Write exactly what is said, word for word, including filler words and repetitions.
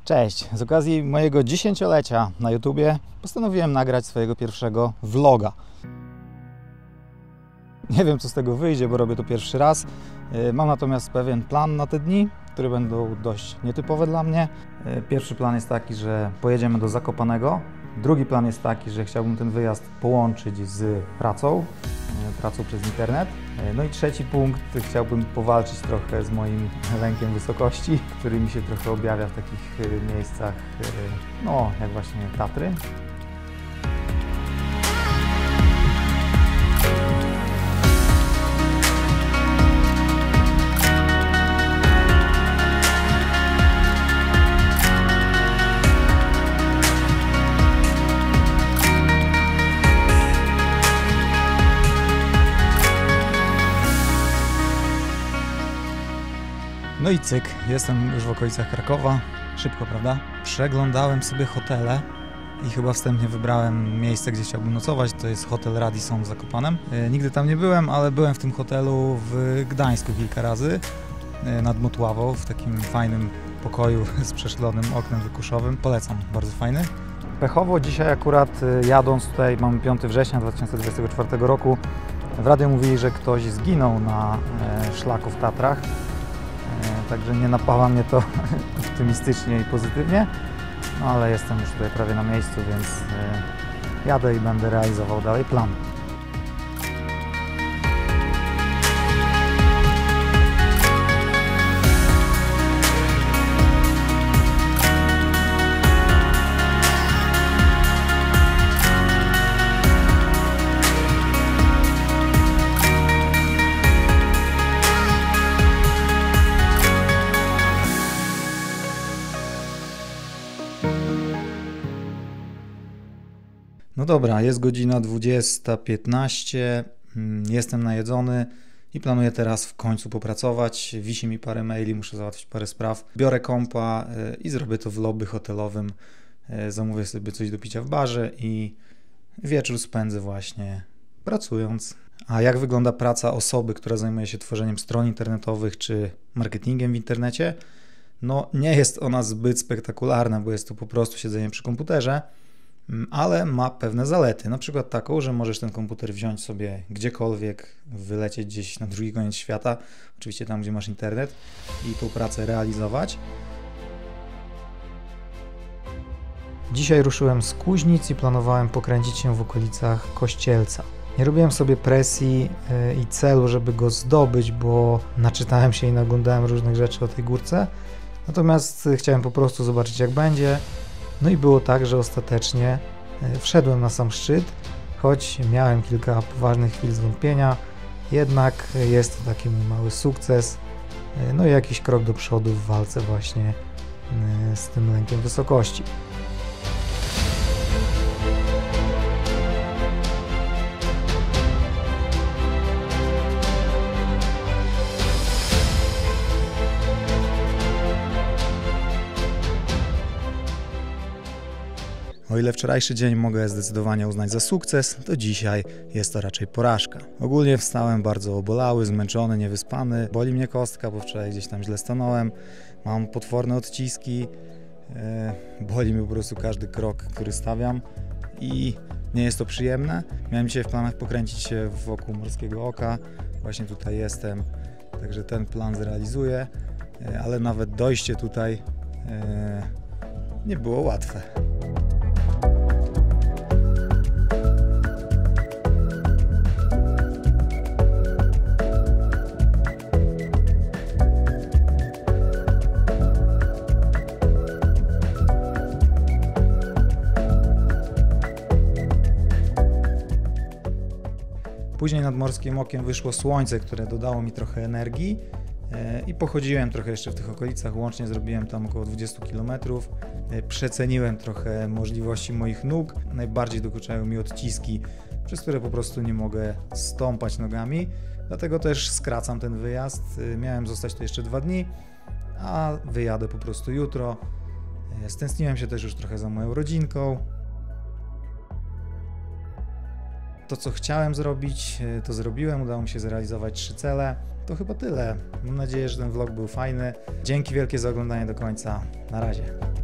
Cześć! Z okazji mojego dziesięciolecia na YouTubie postanowiłem nagrać swojego pierwszego vloga. Nie wiem, co z tego wyjdzie, bo robię to pierwszy raz. Mam natomiast pewien plan na te dni, które będą dość nietypowe dla mnie. Pierwszy plan jest taki, że pojedziemy do Zakopanego. Drugi plan jest taki, że chciałbym ten wyjazd połączyć z pracą, pracą przez internet. No i trzeci punkt, chciałbym powalczyć trochę z moim lękiem wysokości, który mi się trochę objawia w takich miejscach, no jak właśnie Tatry. No i cyk, jestem już w okolicach Krakowa. Szybko, prawda? Przeglądałem sobie hotele i chyba wstępnie wybrałem miejsce, gdzie chciałbym nocować. To jest hotel Radisson w Zakopanem. E, nigdy tam nie byłem, ale byłem w tym hotelu w Gdańsku kilka razy. E, nad Motławą, w takim fajnym pokoju z przeszklonym oknem wykuszowym. Polecam, bardzo fajny. Pechowo dzisiaj akurat jadąc tutaj, mamy piątego września dwa tysiące dwudziestego czwartego roku, w radiu mówili, że ktoś zginął na e, szlaku w Tatrach. Także nie napawa mnie to optymistycznie i pozytywnie, no ale jestem już tutaj prawie na miejscu, więc jadę i będę realizował dalej plan. No dobra, jest godzina dwudziesta piętnaście, jestem najedzony i planuję teraz w końcu popracować. Wisi mi parę maili, muszę załatwić parę spraw. Biorę kompa i zrobię to w lobby hotelowym. Zamówię sobie coś do picia w barze i wieczór spędzę właśnie pracując. A jak wygląda praca osoby, która zajmuje się tworzeniem stron internetowych czy marketingiem w internecie? No nie jest ona zbyt spektakularna, bo jest to po prostu siedzenie przy komputerze, ale ma pewne zalety, na przykład taką, że możesz ten komputer wziąć sobie gdziekolwiek, wylecieć gdzieś na drugi koniec świata, oczywiście tam, gdzie masz internet, i tą pracę realizować. Dzisiaj ruszyłem z Kuźnic i planowałem pokręcić się w okolicach Kościelca. Nie robiłem sobie presji i celu, żeby go zdobyć, bo naczytałem się i naglądałem różnych rzeczy o tej górce, natomiast chciałem po prostu zobaczyć, jak będzie. No i było tak, że ostatecznie wszedłem na sam szczyt, choć miałem kilka poważnych chwil zwątpienia, jednak jest to taki mój mały sukces, no i jakiś krok do przodu w walce właśnie z tym lękiem wysokości. O ile wczorajszy dzień mogę zdecydowanie uznać za sukces, to dzisiaj jest to raczej porażka. Ogólnie wstałem bardzo obolały, zmęczony, niewyspany. Boli mnie kostka, bo wczoraj gdzieś tam źle stanąłem. Mam potworne odciski. Boli mnie po prostu każdy krok, który stawiam i nie jest to przyjemne. Miałem dzisiaj w planach pokręcić się wokół Morskiego Oka. Właśnie tutaj jestem, także ten plan zrealizuję, ale nawet dojście tutaj nie było łatwe. Później nad Morskim Okiem wyszło słońce, które dodało mi trochę energii i pochodziłem trochę jeszcze w tych okolicach, łącznie zrobiłem tam około dwadzieścia kilometrów. Przeceniłem trochę możliwości moich nóg, najbardziej dokuczają mi odciski, przez które po prostu nie mogę stąpać nogami, dlatego też skracam ten wyjazd. Miałem zostać tu jeszcze dwa dni, a wyjadę po prostu jutro. Stęskniłem się też już trochę za moją rodzinką. To, co chciałem zrobić, to zrobiłem. Udało mi się zrealizować trzy cele. To chyba tyle. Mam nadzieję, że ten vlog był fajny. Dzięki wielkie za oglądanie do końca. Na razie.